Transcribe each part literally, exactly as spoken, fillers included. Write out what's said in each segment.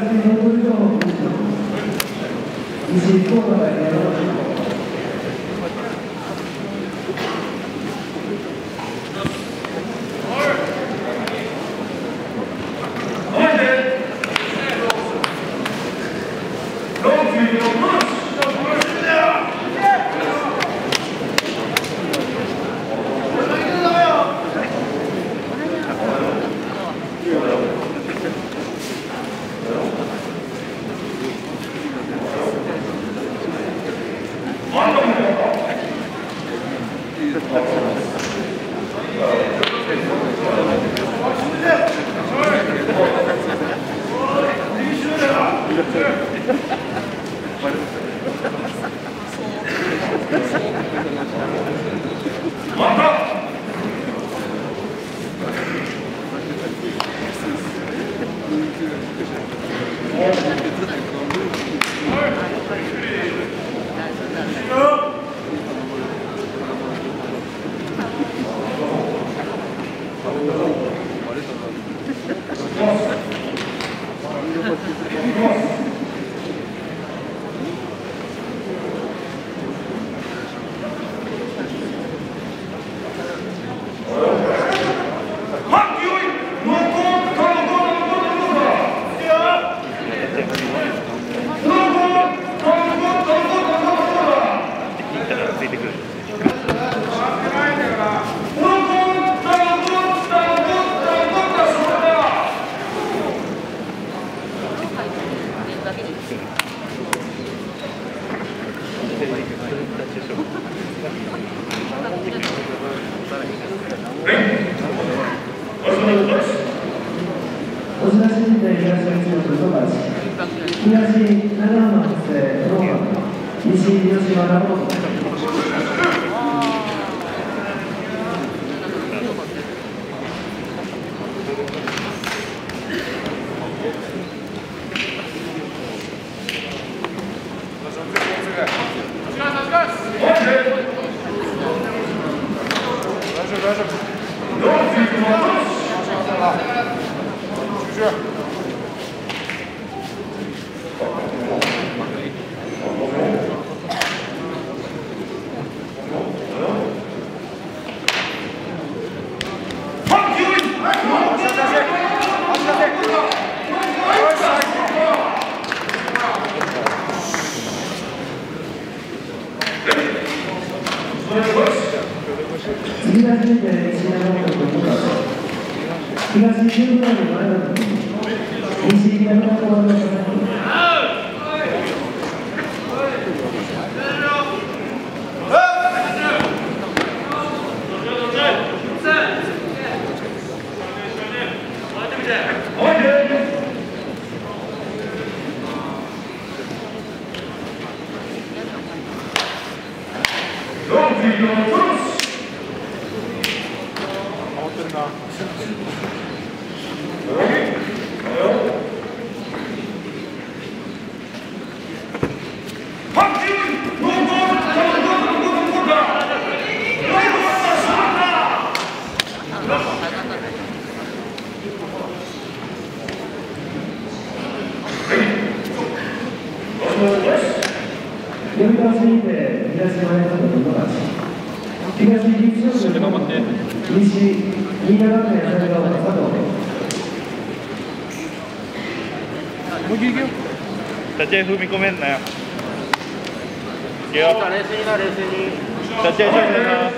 立ち合い踏み込めんなよ。いくよ。冷静にな、冷静に。立ち合い勝負だな。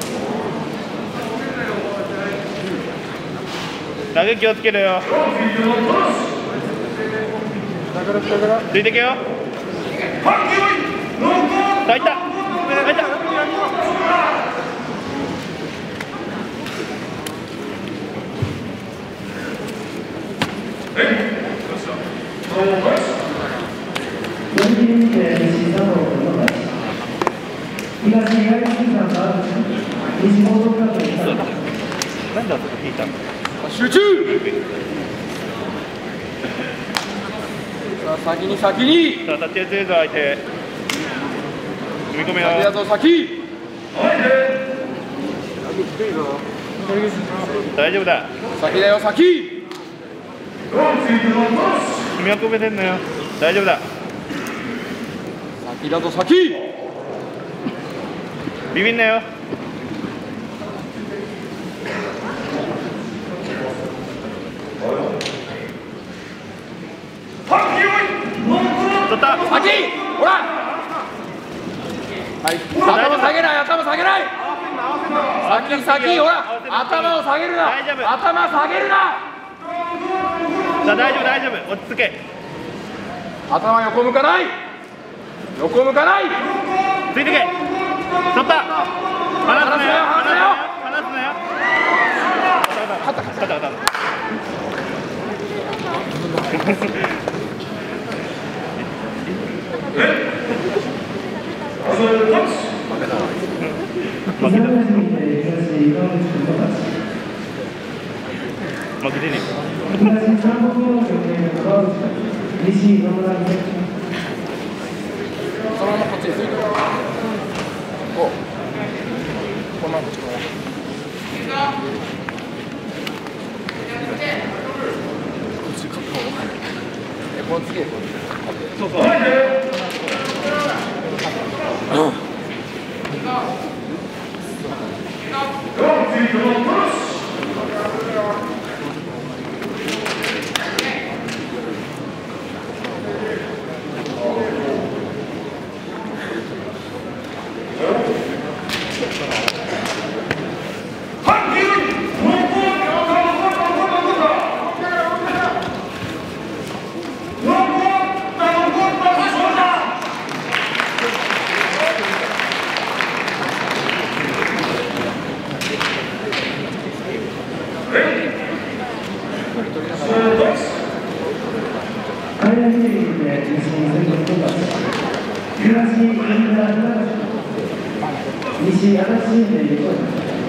投げ気をつけろよ。ついてけよ。さあ、いった。入った。なんであそこ引いたの？ 集中！さあ先に先に！ さあ立ち合い強いぞ相手。踏み込めよ。 先だぞ先！ 大丈夫だ。 先だよ先！ 組み運べてんのよ。大丈夫だ。 先だぞ先。 ビビんなよ。取った。 先。ほら。はい。頭下げない。頭下げない。先先ほら。頭を下げるな。 大丈夫。 頭下げるな。 さあ大丈夫大丈夫。落ち着け。 頭横向かない。横向かない。 ついてけ。取った。離すなよ。離すなよ。離すなよ。勝った勝った勝った。負けた。負けてねえ。 そのままこっちについてる。お、このままこっちの。この次へこう。 そうそう。西足立でいうと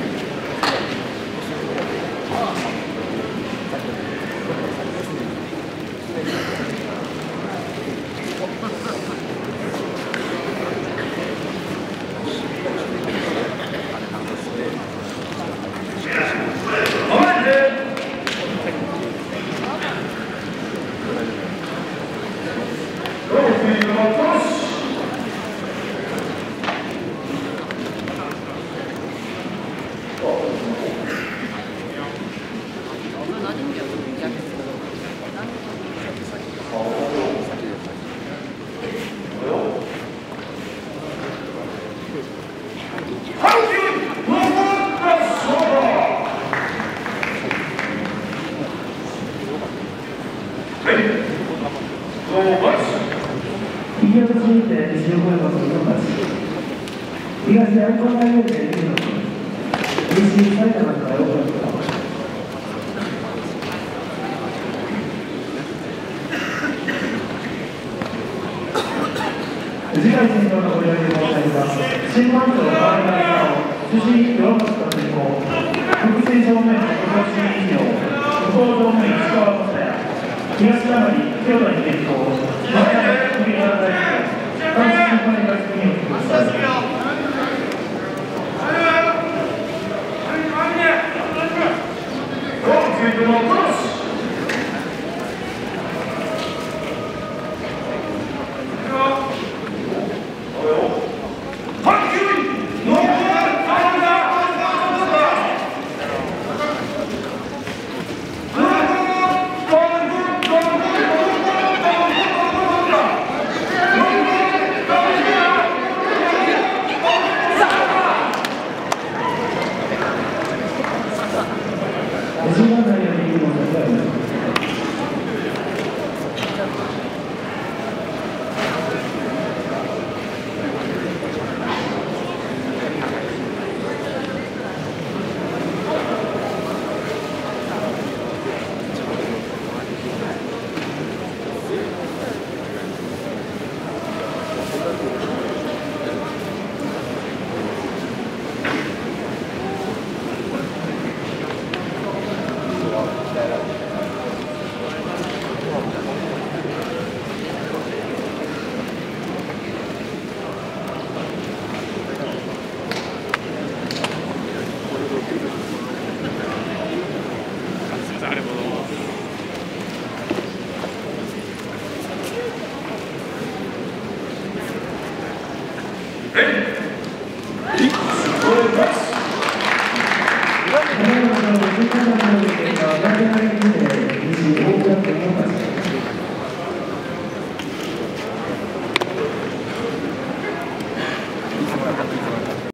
東でアンコン大学でいるのに、西埼玉から多かった。次回戦のご依頼で申し上げます。新番長川原さんを主審岩本さんにも、複製正面小林以上、向こう正面石川雅也、東山に清田に転向、真ん中に山田大輔、男子審判員が組みを決めました。 え